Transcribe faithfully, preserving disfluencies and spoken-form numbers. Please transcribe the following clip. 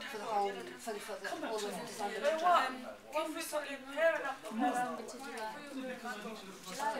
for the whole, for the, for the, all of December. One fruit's only here and up. November to July.